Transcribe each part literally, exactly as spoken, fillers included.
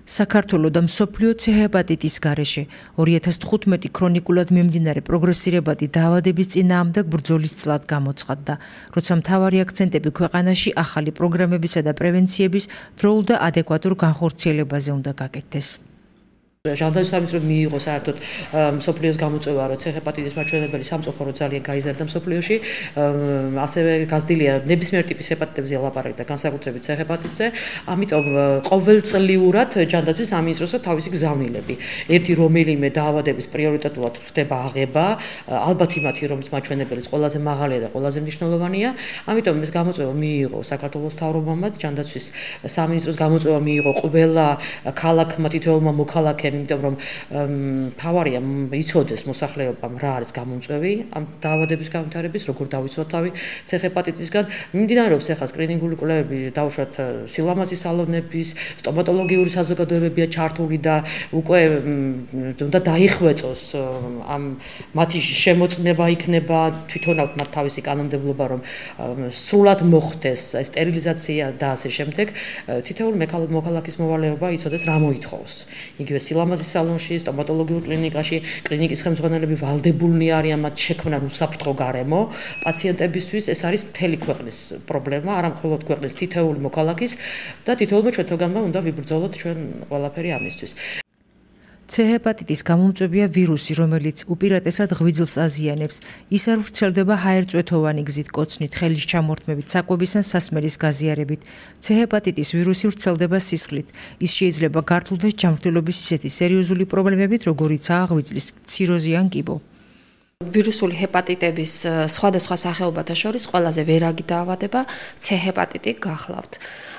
საქართველო და მსოფლიო ცეჰეპატიტის გარეშე ორი ათას თხუთმეტი ქრონიკულად მიმდინარე პროგრესირებადი დაავადების წინააღმდეგ ბრძოლის წლად გამოცხადდა, როცა მთავარი აქცენტები ქვეყანაში ახალი პროგრამებისა და პრევენციების დროულ და ადეკვატურ განხორციელებაზე უნდა გაკეთდეს. ჟანდარმის სამინისტრომ მიიღო საერთოდ მსოფლიოს გამოწვევა, რომ ცეჰეპატიტის მაჩვენებელი სამწუხაროდ ძალიან გაიზარდა მსოფლიოში, ასევე გაზრდილია ნებისმიერ ტიპის ჰეპატიტებზე ლაპარაკი და განსაკუთრებით ცეჰეპატიტზე, ამიტომ ყოველწლიურად ჟანდარმის სამინისტროსა თავისი გზავნილები. ერთი რომელიმე დაავადების პრიორიტეტულად ხდება აღება, ალბათ იმათი, რომლის მაჩვენებელიც ყველაზე მაღალია და ყველაზე მნიშვნელოვანია, ამიტომ ეს გამოწვევა მიიღო საქართველოს მთავრობამ, ჟანდარმის სამინისტროს გამოწვევა მიიღო ყველა ქალაქმა, თითოეულმა მოქალაქემ, იმიტომ რომ თავარია იცოდეს მოსახლეობამ რა არის გამომწვევი ამ დაავადების განვითარების, როგორ დავიცვათ თავი ცეჰეპატიტისგან. მიმდინარეობს ახლა სკრინინგული კვლევები, დავუშვათ სილამაზის სალონების, სტომატოლოგიური საზოგადოებებია ჩართული და უკვე უნდა დაიხვეწოს ამ მათი შემოწმება იქნება თვითონავთ მათ თავისი კანონმდებლობა, რომ სრულად მოხდეს სტერილიზაცია და ასე შემდეგ. თითოეული მოქალაქის მოვალეობა იცოდეს რა მოითხოვს. იგივე სილამაზის სალონში, სტომატოლოგიურ კლინიკაში, კლინიკის ხელმძღვანელები ვალდებულნი არიან მათ შექმნან უსაფრთხო გარემო პაციენტებისთვის. ეს არის მთელი ქვეყნის პრობლემა, არა მხოლოდ ქვეყნის თითოეული მოქალაქის და თითოეულმა ჩვენთაგანმა უნდა ვიბრძოლოთ ჩვენ ყველაფერი ამისთვის. ცეჰეპატიტის გამომწვევია ვირუსი, რომელიც უპირატესად ღვიძლს აზიანებს. ის არ ვრცელდება ჰაერწვეთოვანი გზით, კოცნით, ხელის ჩამორთმებით, საკვების ან სასმელის გაზიარებით. ცეჰეპატიტის ვირუსი ვრცელდება სისხლით. ის შეიძლება გართულდეს ჯანმრთელობის ისეთი სერიოზული პრობლემებით, როგორიცაა ღვიძლის ციროზი ან კიბო. ვირუსული ჰეპატიტების სხვადასხვა სახეობათა შორის ყველაზე ვერაგი დაავადება ცეჰეპატიტი გახლავთ.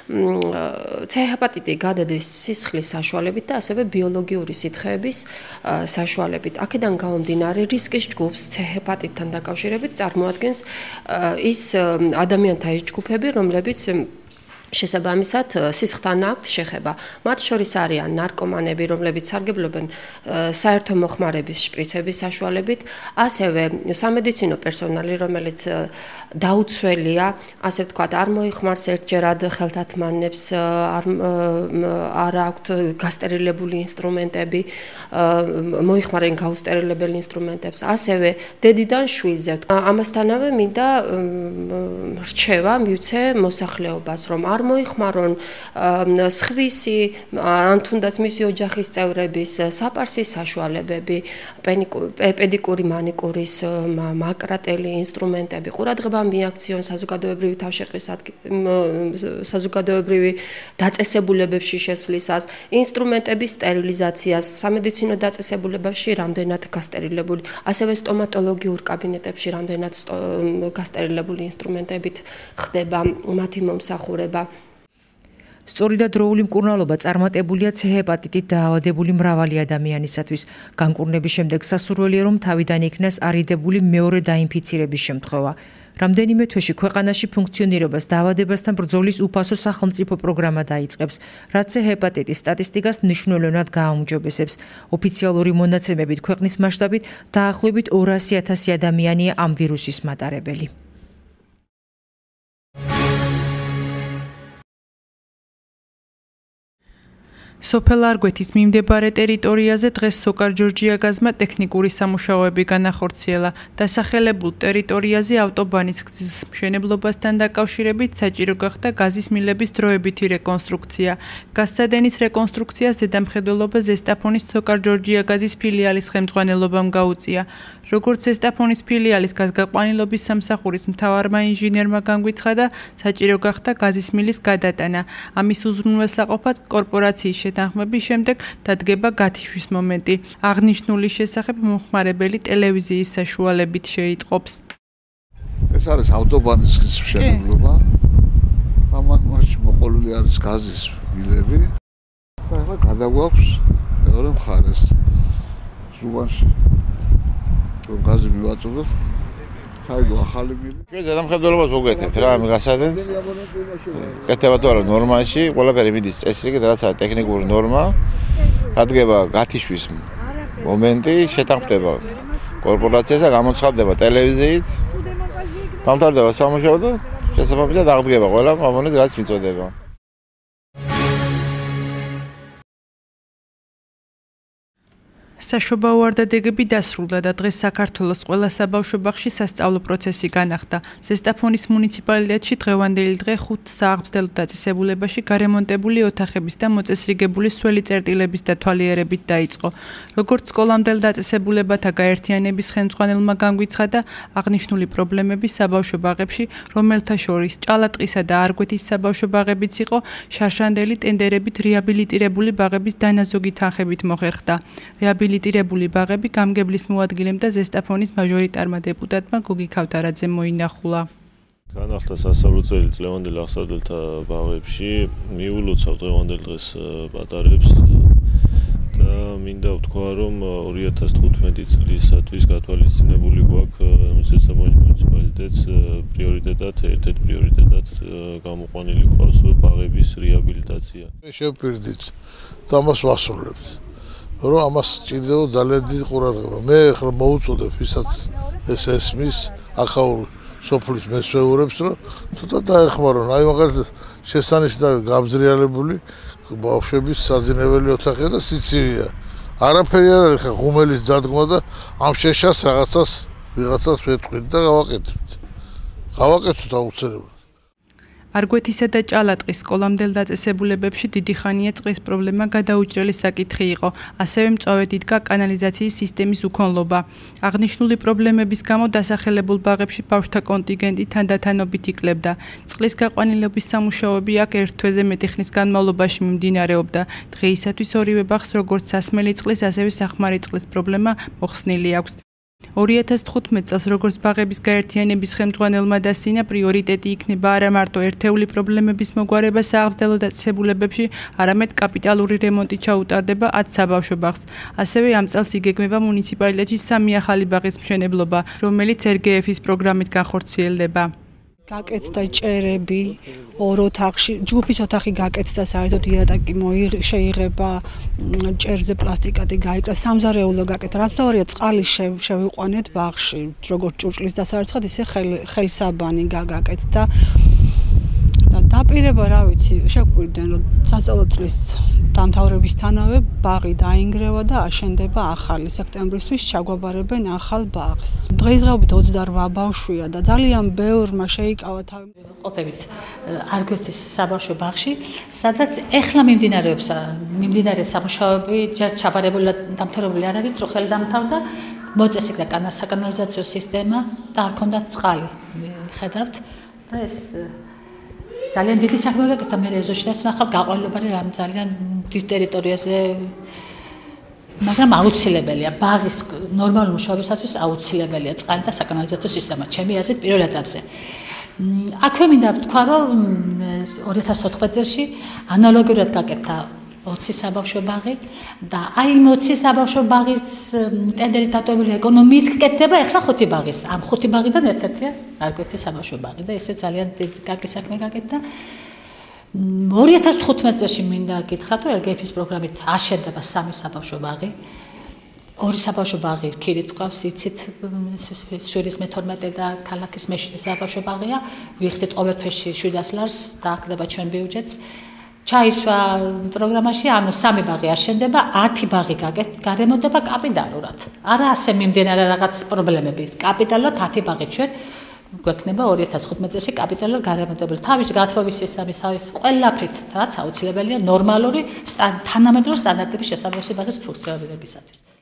ცეჰეპატიტი გადადის სისხლის საშუალებით და ასევე ბიოლოგიური სითხეების საშუალებით. აქედან გამომდინარე რისკის ჯგუფს ცეჰეპატიტთან დაკავშირებით წარმოადგენს ის ადამიანთა ის ჯგუფები, რომლებიც შესაბამისად სისხლთან აქვთ შეხება. მათ შორის არიან ნარკომანები, რომლებიც სარგებლობენ საერთო მოხმარების შპრიცების საშუალებით, ასევე სამედიცინო პერსონალი, რომელიც დაუცველია, ასე ვთქვათ, არ მოიხმარს ერთჯერად ხელთათმანებს, არ აქვთ გასტერილებული ინსტრუმენტები, მოიხმარენ გაუსტერილებელი ინსტრუმენტებს, ასევე დედიდან შვილზე. ამასთანავე მინდა რჩევა მივცე მოსახლეობას, რომ არ მოიხმარონ სხვისი ან თუნდაც მისი ოჯახის წევრების საპარსის საშუალებები, პედიკური მანიკურის მაკრატელი ინსტრუმენტები, ყურადღება მიაქციონ საზოგადოებრივი თავშეყრის საზოგადოებრივი დაწესებულებებში შესვლისას, ინსტრუმენტების სტერილიზაციას, სამედიცინო დაწესებულებებში რამდენად გასტერილებული, ასევე სტომატოლოგიურ კაბინეტებში რამდენად გასტერილებული ინსტრუმენტებით ხდება მათი მომსახურება. სწორი და დროული მკურნალობა წარმატებულია ცეჰეპატიტით დაავადებული მრავალი ადამიანისათვის. განკურნების შემდეგ სასურველია, რომ თავიდან იქნას არიდებული მეორე დაინფიცირების შემთხვევა. რამდენიმე თვეში ქვეყანაში ფუნქციონირებას დაავადებასთან ბრძოლის უფასო სახელმწიფო პროგრამა დაიწყებს, რაც ცეჰეპატიტის სტატისტიკას მნიშვნელოვნად გააუმჯობესებს. ოფიციალური მონაცემებით ქვეყნის მასშტაბით დაახლოებით ორასი ათასი ადამიანია ამ ვირუსის მატარებელი. სოფელ არგვეთის მიმდებარე ტერიტორიაზე დღეს სოკარ ჯორჯიაგაზმა ტექნიკური სამუშაოები განახორციელა. დასახელებულ ტერიტორიაზე ავტობანის გზის მშენებლობასთან დაკავშირებით საჭირო გახდა გაზის მილების დროებითი რეკონსტრუქცია. გაზსადენის რეკონსტრუქციას ზედამხედველობა ზესტაფონის სოკარ ჯორჯიაგაზის ფილიალის ხელმძღვანელობამ გაუწია. როგორც ზესტაფონის ფილიალის გაზგაყვანილობის სამსახურის მთავარმა ინჟინერმა განგვიცხადა, საჭირო გახდა გაზის მილის გადატანა. ამის უზრუნველსაყოფად კორპორაციის შეთანხმების შემდეგ დადგება გათიშვის მომენტი. აღნიშნული შესახებ მომხმარებელი ტელევიზიის საშუალებით შეიტყობს. ეს არის ავტობანის გზის მშენებლობა. ამან მასში მოყოლული არის გაზის მილები. და ახლა გადაგვაქვს მეორე მხარეს. ზუგანში რომ გაზი მივაწოდოთ, ხაიდო ახალი მილი. ჩვენ ზედამხედველობას ვუგეთებთ რა ამ გასადენს. კეთება თუ არა ნორმაში, ყველაფერი მიდის წესრიგით, რაც არის ტექნიკური ნორმა. დადგება გათიშვის მომენტი, შეთანხმდება კორპორაციასა, გამოცხადდება ტელევიზიით. დამთავრდება სამუშაო და შესაბამისად აღდგება ყველა კომპანიის გაზის მიწოდება. საშობაო ვარდადეგები დასრულდა და დღეს საქართველოს ყველა საბავშვო ბაღში სასწავლო პროცესი განახდა. ზესტაფონის მუნიციპალიტეტში დღევანდელი დღე ხუთ სააღმსდელო დაწესებულებაში გარემონტებული ოთახების და მოწესრიგებული სველი წერტილების დათვალიერებით დაიწყო. როგორც სკოლამდელ დაწესებულებათა გაერთიანების ხელმძღვანელმა განგვიცხადა, აღნიშნული პრობლემები საბავშვო ბაღებში, რომელთა შორის ჭალატყისა და არგვეთის საბავშვო ბაღებიც იყო, შარშანდელი ტენდერებით რეაბილიტირებული ბაღების დანაზოგი თანხებით მოხერხდა. რეაბილიტირებული ბაღები გამგებლის მოადგილემ და ზესტაფონის მაჟორიტარმა დეპუტატმა გოგი ქავთარაძემ მოინახულა. განახდა სასწავლო წელი წლევანდელ აღსავსებელთა ბაღებში, მიულოცავ დღევანდელ დღეს პატარებს და მინდა ვთქვა, რომ ორი ათას თხუთმეტი წლისათვის გათვალისწინებული გვაქვს ზესტაფონის მუნიციპალიტეტს პრიორიტეტად, ერთ-ერთ პრიორიტეტად გამოყვანილი გვაქვს ბაღების რეაბილიტაცია. შევპირდით და მას ვასრულებთ. რომ ამას სჭირდება ძალიან დიდი ყურადღება. მე ახლა მოუწოდებ ვისაც ეს ესმის ახალ სოფლის მესვეურებს, რომ ცოტა დაეხმარონ. აი მაგალითად შესანიშნავი გამზრიალებული ბავშვების საძინებელი ოთახია და სიცივეა. არაფერი არ არის ხა ღუმელის დადგმა და ამ შეშას რაღაცას ვიღაცას ვეთქვით და გავაკეთებთ. გავაკეთოთ აუცილებლად. არგვეთისა და ჭალატყის სკოლამდელ დაწესებულებებში დიდი ხანია წყლის პრობლემა გადაუჭრელი საკითხი იყო. ასევე მწვავედ იდგა კანალიზაციის სისტემის უქონლობა. აღნიშნული პრობლემების გამო დასახელებულ ბაღებში ბავშვთა კონტინგენტი თანდათანობით ikლებდა. წყლის გაყვანილობის სამუშაოები აქ ერთ თვეზე მეტი ხნის განმავლობაში მიმდინარეობდა. დღეისათვის ორივე ბაღს როგორც სასმელი წყლის, ასევე სახმარი წყლის პრობლემა მოხსნილი აქვს. ორი ათას თხუთმეტ წელს როგორც ბაღების გაერთიანების ხელმძღვანელმა დასწინა, პრიორიტეტი იქნება არა მარტო ერთეული პრობლემების მოგვარება სააღმსდელო დაწესებულებებში, არამედ კაპიტალური რემონტი ჩაუტარდება ათ საბავშვო ბაღს. ასევე ამ წელს იგეგმება მუნიციპალიტეტში სამი ახალი ბაღის მშენებლობა, რომელიც ერ გე ეფ-ის პროგრამით განხორციელდება. გაკეთდა ჭერები ორ ოთახში, ჯგუფის ოთახი გაკეთდა, საერთოდ იატაკი შეიღება, ჭერზე პლასტიკატი გაიკრა, სამზარეულო გაკეთდა, რაც თავარია წყალი შევიყვანეთ ბაღში, როგორც ჭურჭლის დასარცხად, ისე ხელსაბანი გაკეთდა. და დაპირება, რა ვიცი, შეგვიყვირდნენ, რომ სასწავლო წლის დამთავრებისთანავე ბაღი დაინგრევა და აშენდება ახალი. სექტემბრისთვის ჩაგვაბარებენ ახალ ბაღს. დღესდღეობით ოცდარვა ბავშვია და ძალიან ბევრმა შეიკავა თავი. ყოფებით არგვეთის საბავშვო ბაღში, სადაც ეხლა მიმდინარეობს მიმდინარეობს სამუშაოები, ჯერ ჩაბარებული და დამთავრებული არ არის, წუხელი დამთავრდა, მოწესრიგდა საკანალიზაციო სისტემა და არ ქონდათ წყალი. ხედავთ და ეს ძალიან დიდი საქმე გაკეთდა, მე ეზოშიც ნახავ გაყოლობარი რამ ძალიან დიდ ტერიტორიაზე, მაგრამ აუცილებელია ბაღის ნორმალური მუშაობისათვის აუცილებელია წყალი და საკანალიზაციო სისტემა. ჩემი აზრით პირველ ეტაპზე. აქვე მინდა ვთქვა, რომ ორი ათას თოთხმეტ წელში ანალოგიურად გაკეთდა ოცი საბავშვო ბაღი და აი იმ ოცი საბავშვო ბაღის ტენდერით დატოვებული ეკონომიით გკეთდება ახლა ხუთი ბაღის. ამ ხუთი ბაღიდან ერთ-ერთია არგვეთის საბავშვო ბაღი და ესე ძალიან კარგი საქმე გაკეთდა. ორი ათას თხუთმეტ წელში მინდა გითხრათ, რომ ერ გე ეფ-ის პროგრამით აშენდება სამი საბავშვო ბაღი. ორი საბავშვო ბაღი ქირით ყავს, იცით, შვიდის მეთორმეტე და ქალაქის მეშვიდე საბავშვო ბაღია. ვიხდით ყოველ თვეში შვიდას ლარს დააკდება ჩვენ ბიუჯეტს. ჩაისვა პროგრამაში, ანუ სამი ბაღი აშენდება, ათი ბაღი გარემონტდება კაპიტალურად. არა ასე მიმდინარე რაღაც პრობლემები. კაპიტალურად ათი ბაღი ჩვენ გვექნება ორი ათას თხუთმეტ წელში კაპიტალურად გარემონტებული. თავის გათხოვის სისტემის, თავის ყველაფრით, რაც აუცილებელია ნორმალური თანამედროვე სტანდარტების შესაბამისი ბაღის ფუნქციონირებისათვის.